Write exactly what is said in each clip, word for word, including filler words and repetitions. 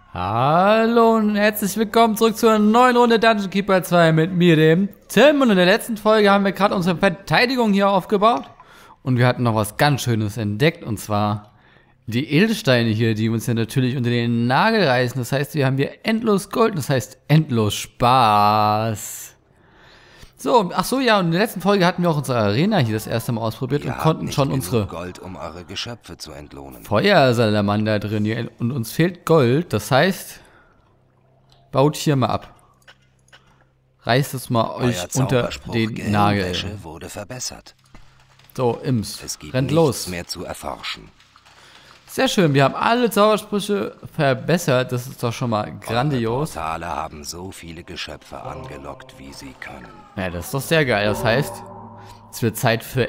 Hallo und herzlich willkommen zurück zur neuen Runde Dungeon Keeper zwei mit mir, dem Tim. Und in der letzten Folge haben wir gerade unsere Verteidigung hier aufgebaut. Und wir hatten noch was ganz Schönes entdeckt, und zwar die Edelsteine hier, die uns ja natürlich unter den Nagel reißen. Das heißt, wir haben hier endlos Gold, das heißt endlos Spaß. So, ach so, ja, und in der letzten Folge hatten wir auch unsere Arena hier das erste Mal ausprobiert Ihr und konnten nicht schon unsere Gold, um eure Geschöpfe zu entlohnen. Feuersalamander drin hier, und uns fehlt Gold. Das heißt, baut hier mal ab. Reißt es mal euch unter den Nagel. Wurde verbessert. So, Imps, es gibt rennt los. Mehr zu erforschen. Sehr schön, wir haben alle Zaubersprüche verbessert. Das ist doch schon mal grandios. Eure Portale haben so viele Geschöpfe angelockt, wie sie können. Ja, das ist doch sehr geil. Das heißt, es wird Zeit für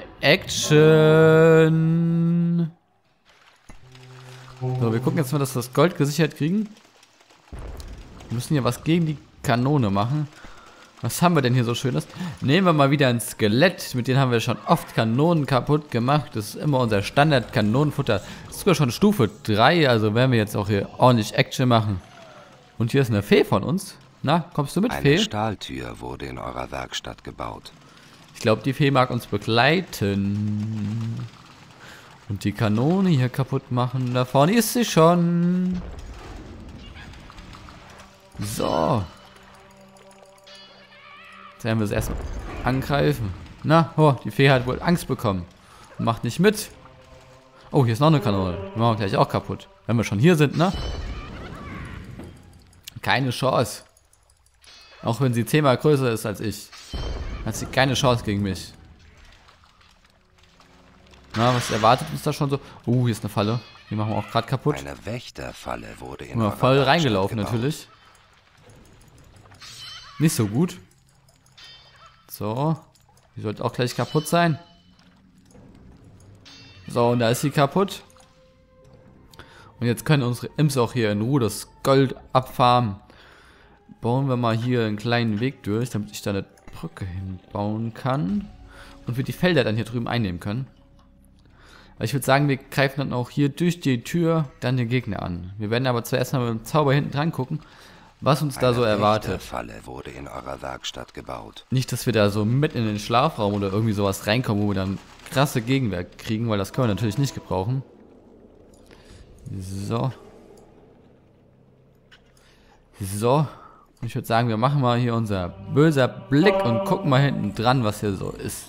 Action. So, wir gucken jetzt mal, dass wir das Gold gesichert kriegen. Wir müssen hier was gegen die Kanone machen. Was haben wir denn hier so Schönes? Nehmen wir mal wieder ein Skelett. Mit denen haben wir schon oft Kanonen kaputt gemacht. Das ist immer unser Standard-Kanonenfutter. Das ist sogar schon Stufe drei. Also werden wir jetzt auch hier ordentlich Action machen. Und hier ist eine Fee von uns. Na, kommst du mit, Eine Fee? Eine Stahltür wurde in eurer Werkstatt gebaut. Ich glaube, die Fee mag uns begleiten. Und die Kanone hier kaputt machen. Da vorne ist sie schon. So. Jetzt werden wir es erstmal angreifen. Na, oh, die Fee hat wohl Angst bekommen. Macht nicht mit. Oh, hier ist noch eine Kanone. Die machen wir gleich auch kaputt. Wenn wir schon hier sind, ne? Keine Chance. Auch wenn sie zehnmal größer ist als ich. Hat sie keine Chance gegen mich. Na, was erwartet uns da schon so? Uh, hier ist eine Falle. Die machen wir auch gerade kaputt. Eine Wächterfalle wurde in ja, voll reingelaufen natürlich. Nicht so gut. So. Die sollte auch gleich kaputt sein. So, und da ist sie kaputt. Und jetzt können unsere Imps auch hier in Ruhe das Gold abfarmen. Bauen wir mal hier einen kleinen Weg durch, damit ich da eine Brücke hinbauen kann. Und wir die Felder dann hier drüben einnehmen können. Aber ich würde sagen, wir greifen dann auch hier durch die Tür dann den Gegner an. Wir werden aber zuerst mal mit dem Zauber hinten dran gucken, was uns da so erwartet. Eine Falle wurde in eurer Werkstatt gebaut. Nicht, dass wir da so mit in den Schlafraum oder irgendwie sowas reinkommen, wo wir dann krasse Gegenwehr kriegen, weil das können wir natürlich nicht gebrauchen. So. So. Und ich würde sagen, wir machen mal hier unser böser Blick und gucken mal hinten dran, was hier so ist.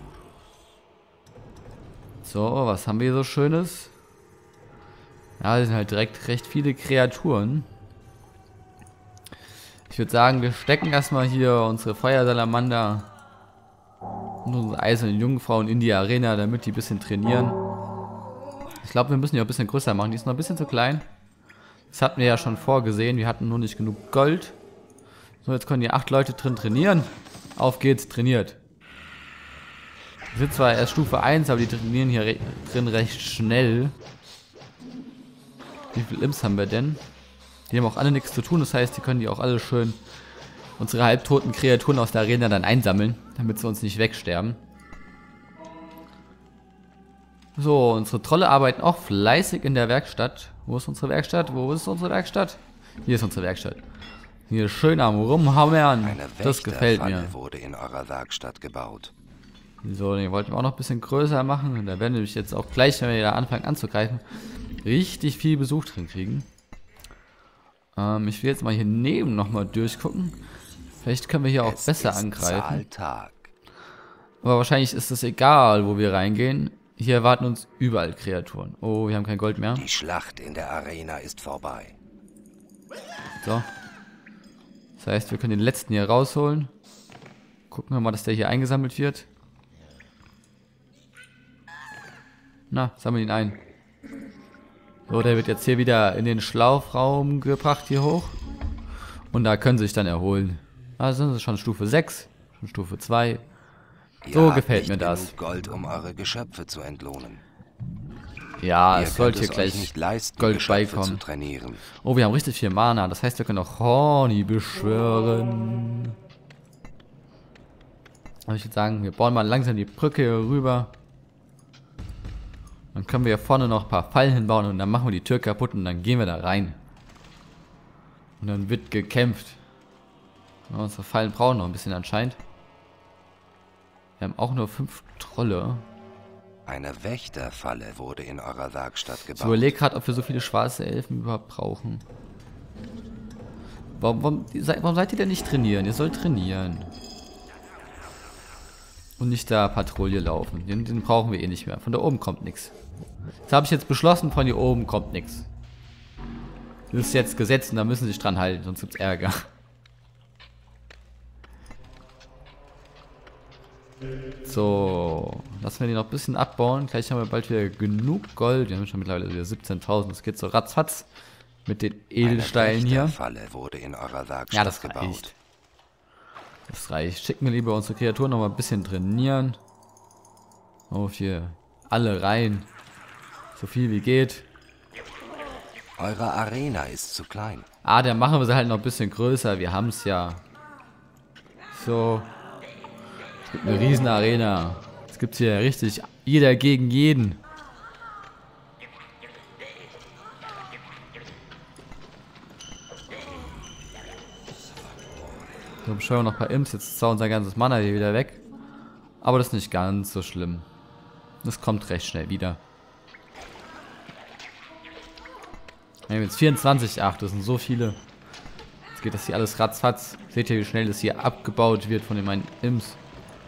So, was haben wir hier so Schönes? Ja, das sind halt direkt recht viele Kreaturen. Ich würde sagen, wir stecken erstmal hier unsere Feuersalamander und unsere eisernen Jungfrauen in die Arena, damit die ein bisschen trainieren. Ich glaube, wir müssen die auch ein bisschen größer machen. Die ist noch ein bisschen zu klein. Das hatten wir ja schon vorgesehen. Wir hatten nur nicht genug Gold. So, jetzt können hier acht Leute drin trainieren. Auf geht's, trainiert. Wir sind zwar erst Stufe eins, aber die trainieren hier re drin recht schnell. Wie viele Imps haben wir denn? Die haben auch alle nichts zu tun, das heißt, die können die auch alle schön unsere halbtoten Kreaturen aus der Arena dann einsammeln, damit sie uns nicht wegsterben. So, unsere Trolle arbeiten auch fleißig in der Werkstatt. Wo ist unsere Werkstatt? Wo ist unsere Werkstatt? Hier ist unsere Werkstatt. Hier schön am Rumhammern. Das gefällt mir. Wurde in eurer Werkstatt gebaut. So, den wollten wir auch noch ein bisschen größer machen. Da werden wir nämlich jetzt auch gleich, wenn wir da anfangen anzugreifen, richtig viel Besuch drin kriegen. Ähm, ich will jetzt mal hier neben nochmal durchgucken. Vielleicht können wir hier auch es besser angreifen. Zahltag. Aber wahrscheinlich ist es egal, wo wir reingehen. Hier erwarten uns überall Kreaturen. Oh, wir haben kein Gold mehr. Die Schlacht in der Arena ist vorbei. So. Das heißt, wir können den letzten hier rausholen. Gucken wir mal, dass der hier eingesammelt wird. Na, sammeln ihn ein. So, der wird jetzt hier wieder in den Schlafraum gebracht, hier hoch. Und da können sie sich dann erholen. Also sind sie schon Stufe sechs, schon Stufe zwei. So gefällt mir das. Gold, um eure Geschöpfe zu entlohnen. Ja, Ihr es sollte hier gleich nicht leisten, Gold Geschöpfe beikommen. zu trainieren. Oh, wir haben richtig viel Mana. Das heißt, wir können auch Horny beschwören. Aber ich würde sagen, wir bauen mal langsam die Brücke hier rüber. Dann können wir hier vorne noch ein paar Fallen hinbauen und dann machen wir die Tür kaputt und dann gehen wir da rein. Und dann wird gekämpft. Ja, unsere Fallen brauchen noch ein bisschen anscheinend. Wir haben auch nur fünf Trolle. Eine Wächterfalle wurde in eurer Werkstatt gebaut. Ich überlege gerade, ob wir so viele schwarze Elfen überhaupt brauchen. Warum, warum, warum seid ihr denn nicht trainieren? Ihr sollt trainieren. Und nicht da Patrouille laufen. Den, den brauchen wir eh nicht mehr. Von da oben kommt nichts. Das habe ich jetzt beschlossen, von hier oben kommt nichts. Das ist jetzt Gesetz und da müssen sie sich dran halten, sonst gibt's Ärger. So, lassen wir die noch ein bisschen abbauen. Gleich haben wir bald wieder genug Gold. Wir haben schon mittlerweile wieder siebzehntausend. Das geht so ratzfatz mit den Edelsteinen hier. Falle wurde in eurer Werkstatt ja, das gebaut. reicht. Das reicht. Schicken wir lieber unsere Kreaturen noch mal ein bisschen trainieren. Auf hier alle rein. So viel wie geht. Eure Arena ist zu klein. Ah, dann machen wir sie halt noch ein bisschen größer. Wir haben es ja. So. Es gibt eine riesen Arena. Es gibt hier richtig jeder gegen jeden. So, beschwören wir noch ein paar Imps. Jetzt ist unser ganzes Mana hier wieder weg. Aber das ist nicht ganz so schlimm. Das kommt recht schnell wieder. Wir haben jetzt vierundzwanzig. Ach, das sind so viele. Jetzt geht das hier alles ratzfatz. Seht ihr, wie schnell das hier abgebaut wird von den meinen Imps.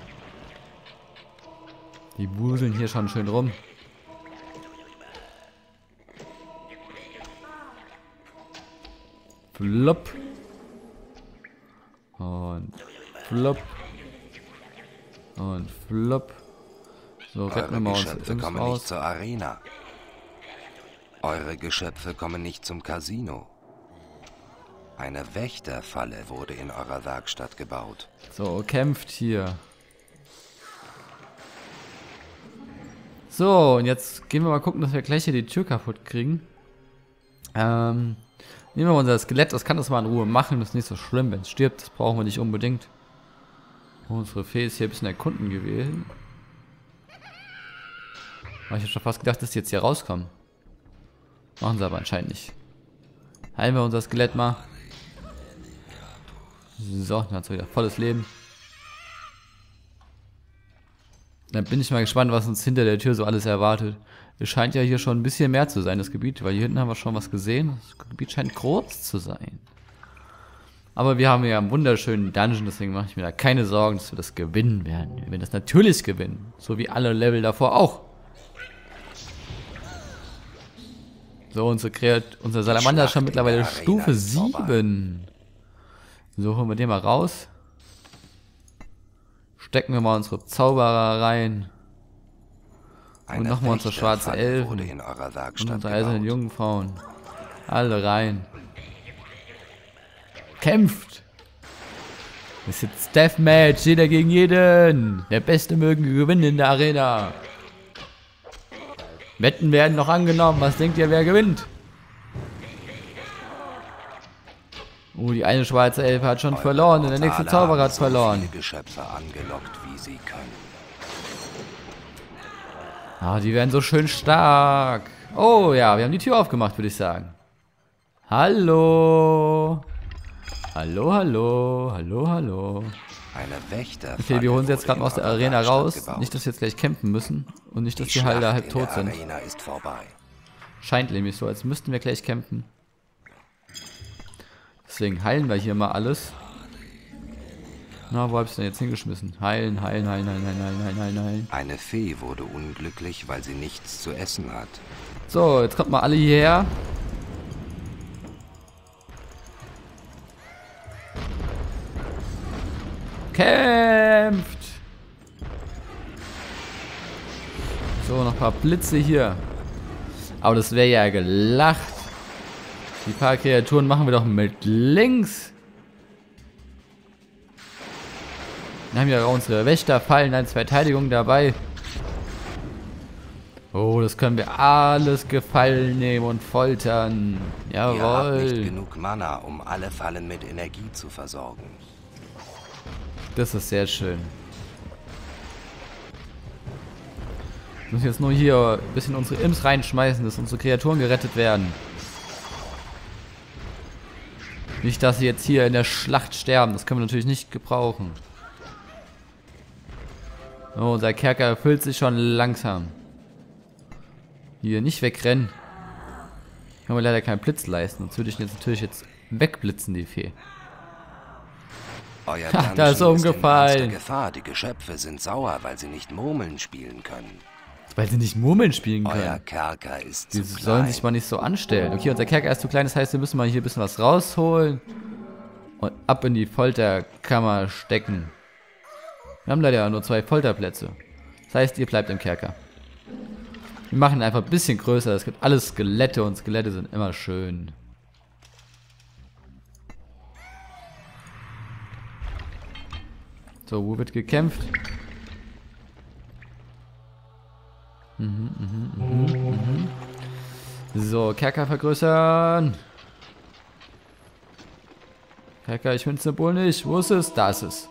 Die wuseln hier schon schön rum. Flop. Und flop. Und flop. So, retten wir mal unsere Imps kommen raus. Nicht zur Arena. Eure Geschöpfe kommen nicht zum Casino. Eine Wächterfalle wurde in eurer Werkstatt gebaut. So, kämpft hier. So, und jetzt gehen wir mal gucken, dass wir gleich hier die Tür kaputt kriegen. Ähm, nehmen wir mal unser Skelett, das kann das mal in Ruhe machen, das ist nicht so schlimm, wenn es stirbt, das brauchen wir nicht unbedingt. Unsere Fee ist hier ein bisschen erkunden gewesen. Aber ich habe schon fast gedacht, dass die jetzt hier rauskommen. Machen sie aber anscheinend nicht. Heilen wir unser Skelett mal. So, dann hat es wieder volles Leben. Dann bin ich mal gespannt, was uns hinter der Tür so alles erwartet. Es scheint ja hier schon ein bisschen mehr zu sein, das Gebiet, weil hier hinten haben wir schon was gesehen. Das Gebiet scheint groß zu sein. Aber wir haben ja einen wunderschönen Dungeon, deswegen mache ich mir da keine Sorgen, dass wir das gewinnen werden. Wir werden das natürlich gewinnen, so wie alle Level davor auch. So, unsere, Kreat unser Salamander ist schon mittlerweile Stufe sieben. So, holen wir den mal raus. Stecken wir mal unsere Zauberer rein. Und nochmal unsere schwarze Elfen. Und unsere eisernen Jungfrauen. Alle rein. Kämpft! Das ist jetzt Deathmatch, jeder gegen jeden. Der Beste mögen gewinnen in der Arena. Wetten werden noch angenommen. Was denkt ihr, wer gewinnt? Oh, die eine schwarze Elfe hat schon verloren und der nächste Zauberer hat verloren. Geschöpfe angelockt, wie sie können. Ah, die werden so schön stark. Oh ja, wir haben die Tür aufgemacht, würde ich sagen. Hallo. Hallo, hallo, hallo, hallo. Eine Wächter. Okay, wir holen sie jetzt gerade aus der Arena raus. Nicht, dass wir jetzt gleich campen müssen. Und nicht, dass die halt da halb tot sind. Scheint nämlich so, als müssten wir gleich campen. Deswegen heilen wir hier mal alles. Na, wo hab ich denn jetzt hingeschmissen? Heilen, heilen, heilen, heilen, heilen, heilen, heilen, heilen, heilen. Eine Fee wurde unglücklich, weil sie nichts zu essen hat. So, jetzt kommt mal alle hierher. Kämpft! So, noch ein paar Blitze hier. Aber das wäre ja gelacht. Die paar Kreaturen machen wir doch mit links. Dann haben wir auch unsere Wächterfallen als Verteidigung dabei. Oh, das können wir alles gefallen nehmen und foltern. Jawohl. Ihr habt nicht genug Mana, um alle Fallen mit Energie zu versorgen. Das ist sehr schön. Wir müssen jetzt nur hier ein bisschen unsere Imps reinschmeißen, dass unsere Kreaturen gerettet werden. Nicht, dass sie jetzt hier in der Schlacht sterben. Das können wir natürlich nicht gebrauchen. Oh, unser Kerker erfüllt sich schon langsam. Hier, nicht wegrennen. Ich kann mir leider keinen Blitz leisten. Sonst würde ich jetzt natürlich jetzt wegblitzen, die Fee. Euer Ha, da ist er umgefallen. in Gefahr. Die Geschöpfe sind sauer, weil sie nicht Murmeln spielen können. Weil sie nicht Murmeln spielen können. Euer Kerker ist Die zu klein. sollen sich mal nicht so anstellen. Okay, unser Kerker ist zu klein, das heißt, wir müssen mal hier ein bisschen was rausholen. Und ab in die Folterkammer stecken. Wir haben leider nur zwei Folterplätze. Das heißt, ihr bleibt im Kerker. Wir machen ihn einfach ein bisschen größer. Es gibt alles Skelette und Skelette sind immer schön. So, wo wird gekämpft? Mhm, mhm, mhm, mhm. So, Kerker vergrößern. Kerker, ich finde das Symbol nicht. Wo ist es? Da ist es.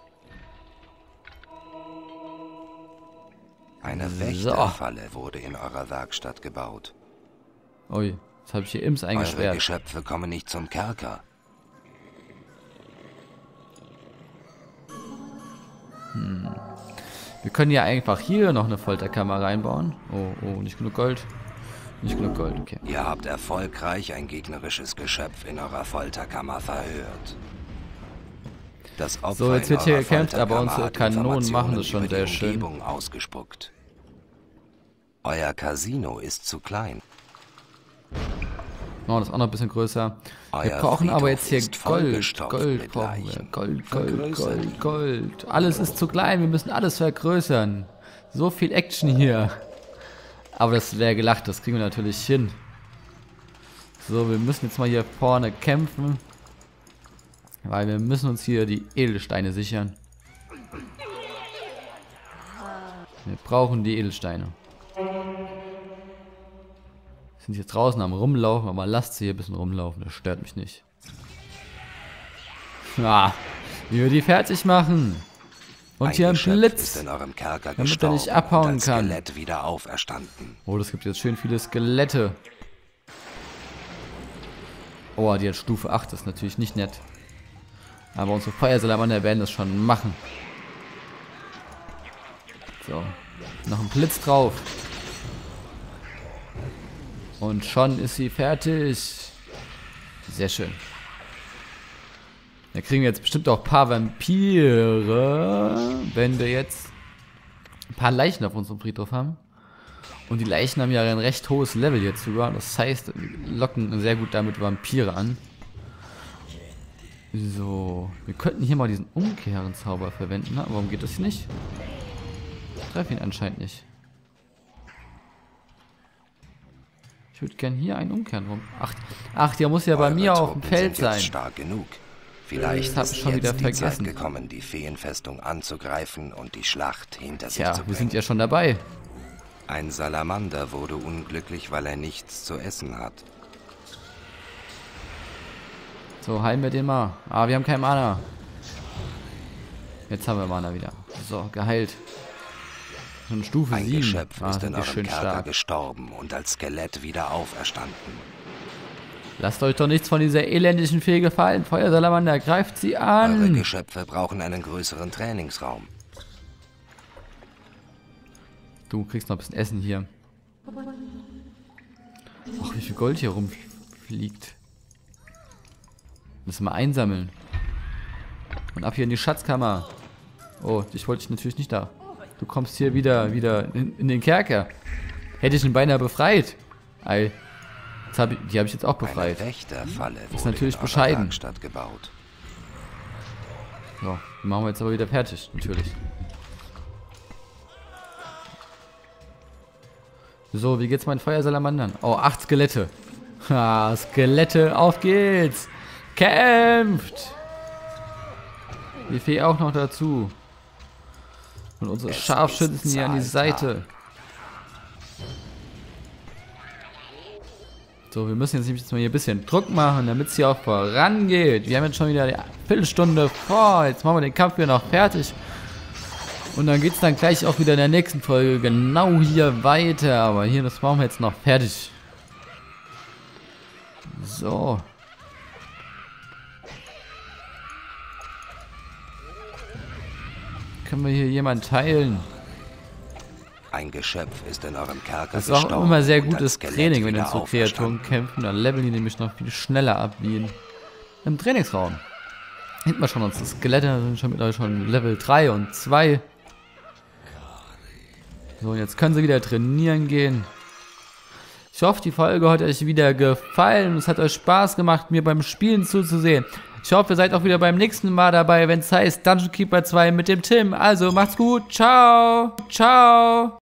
Eine Wächterfalle wurde in eurer Werkstatt gebaut. Ui, jetzt habe ich hier Imps Eure eingesperrt. Geschöpfe kommen nicht zum Kerker. Hm. Wir können ja einfach hier noch eine Folterkammer reinbauen. Oh, oh, nicht genug Gold. Nicht genug Gold, okay. Ihr habt erfolgreich ein gegnerisches Geschöpf in eurer Folterkammer verhört. Das Opfer So, jetzt wird in hier eurer gekämpft, aber Folterkammer unsere hat Kanonen machen das Informationen schon über sehr die schön. Umgebung ausgespuckt. Euer Casino ist zu klein. Oh, das ist auch noch ein bisschen größer. Wir Euer brauchen aber Friedhof jetzt hier ist Gold. vollgestopft Gold mit brauchen wir. Leichen. Gold, Gold, Vergrößert Gold, ihn. Gold. Alles ist zu klein, wir müssen alles vergrößern. So viel Action hier. Aber das wäre gelacht, das kriegen wir natürlich hin. So, wir müssen jetzt mal hier vorne kämpfen. Weil wir müssen uns hier die Edelsteine sichern. Wir brauchen die Edelsteine. Sind jetzt draußen am Rumlaufen, aber lasst sie hier ein bisschen rumlaufen, das stört mich nicht. Ah, wie wir die fertig machen. Und Ein hier ein Geschöpf Blitz, ist in eurem Kerker damit er gestorben nicht abhauen und als kann. Skelett wieder auferstanden. Oh, das gibt jetzt schön viele Skelette. Oh, die hat Stufe acht, das ist natürlich nicht nett. Aber unsere Feuersalamander werden das schon machen. So, noch ein Blitz drauf. Und schon ist sie fertig. Sehr schön. Da kriegen wir jetzt bestimmt auch ein paar Vampire, wenn wir jetzt ein paar Leichen auf unserem Friedhof haben. Und die Leichen haben ja ein recht hohes Level jetzt sogar. Das heißt, wir locken sehr gut damit Vampire an. So, wir könnten hier mal diesen Umkehrenzauber verwenden. Na, warum geht das hier nicht? Ich treffe ihn anscheinend nicht. Ich würde gern hier einen umkehren. Warum? Ach, ach, der muss ja bei Eure mir auf dem Truppen Feld sind jetzt sein. stark genug. Vielleicht hab ist ich schon jetzt wieder die vergessen. Zeit gekommen, die Feenfestung anzugreifen und die Schlacht hinter sich Tja, zu wir bringen. sind ja schon dabei. Ein Salamander wurde unglücklich, weil er nichts zu essen hat. So, heilen wir den mal. Ah, wir haben kein Mana. Jetzt haben wir Mana wieder. So, geheilt. Schon Stufe Ein sieben. Geschöpf Ah, ist in sind wir eurem schön Kerker stark. gestorben und als Skelett wieder auferstanden. Lasst euch doch nichts von dieser elendischen Fee gefallen. Feuersalamander, greift sie Eure an. Geschöpfe brauchen einen größeren Trainingsraum. Du kriegst noch ein bisschen Essen hier. Ach, wie viel Gold hier rumfliegt. Müssen wir einsammeln. Und ab hier in die Schatzkammer. Oh, dich wollte ich natürlich nicht da. Du kommst hier wieder, wieder in, in den Kerker. Hätte ich ihn beinahe befreit. Ei. Jetzt hab ich, die habe ich jetzt auch befreit. Eine Wächterfalle wurde natürlich in eurer bescheiden. Werkstatt gebaut. So, die machen wir jetzt aber wieder fertig, natürlich. So, wie geht's meinen Feuersalamandern? Oh, acht Skelette. Ha, Skelette, auf geht's. Kämpft. Die Fee auch noch dazu. Und unsere Es Scharfschützen ist hier an die Zahltag. Seite. So, wir müssen jetzt nämlich jetzt mal hier ein bisschen Druck machen, damit es hier auch vorangeht. Wir haben jetzt schon wieder eine Viertelstunde vor. Jetzt machen wir den Kampf hier noch fertig. Und dann geht es dann gleich auch wieder in der nächsten Folge genau hier weiter. Aber hier, das machen wir jetzt noch fertig. So. Können wir hier jemanden teilen? Ein Geschöpf ist in eurem Kerker Das ist auch gestorben immer sehr und gutes als Skelett Training, wenn wir wieder zu Kreaturen auferstanden. kämpfen. Dann leveln die nämlich noch viel schneller ab wie in, im Trainingsraum. Hinten wir schon unsere Skelette, sind schon mittlerweile schon Level drei und zwei. So, und jetzt können sie wieder trainieren gehen. Ich hoffe, die Folge hat euch wieder gefallen und es hat euch Spaß gemacht, mir beim Spielen zuzusehen. Ich hoffe, ihr seid auch wieder beim nächsten Mal dabei, wenn es heißt Dungeon Keeper zwei mit dem Tim. Also, macht's gut. Ciao. Ciao.